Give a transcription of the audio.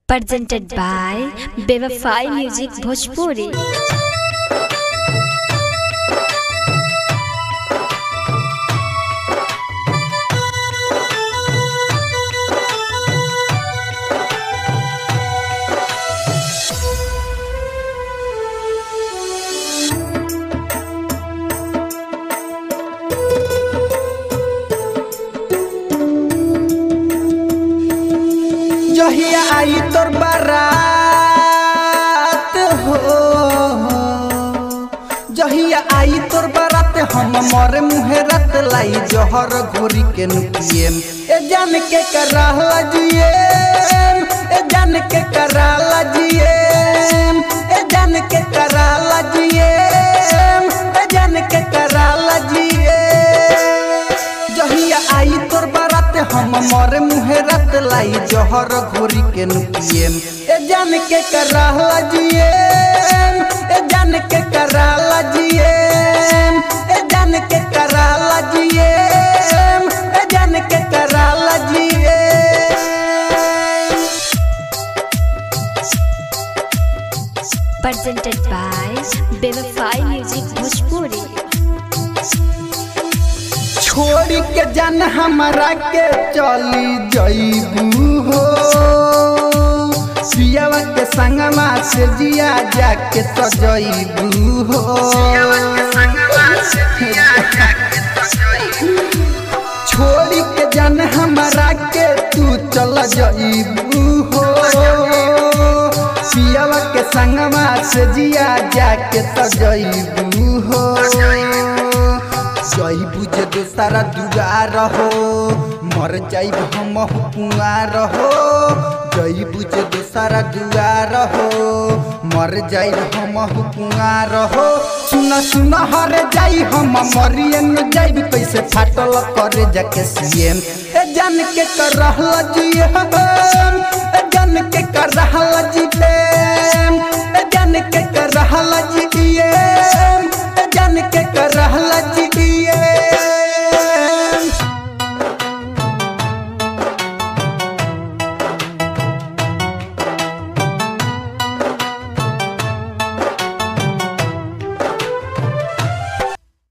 presented by Bewafai Music Bhojpuri. जहिया आई तोर बारात हो, जहिया आई तोर बारात हम मोरे मुहे रत लाई जहर घोरी के नुकियम ए जान के कराला जियम ए जान के कराला जियम ए जान के कराला जियम ए जान के कराला जियम जहिया आई तोर बारात हम मोरे मुहे रत लाई जहर घोरी के नुकियम ए जान के कराला जियम ए जान के कराला जियम ए जान के कराला जियम ए जान के कराला जियम। Presented by Bewafai Music Bhojpuri. छोड़ी के जान हमारा के चली जईबू हो, सियावा के संगमा से जिया जाके सजईबू हो। छोड़ी के जान हमारा के तू चल जईबू हो, सियावा के संगमा से जिया जाके सजईबू हो। जईबू जे दोसारा दुआर हो, मर जाइब हम कुआर हो। जईबू जे दोसारा दुआर हो, मर जाइब हम कुआर हो। सुन सुन हर जाई हम मरिए न जाइब कैसे फाटल करे जाके सीएम ए जान के करहल जियम ए जान के करहल जियम ए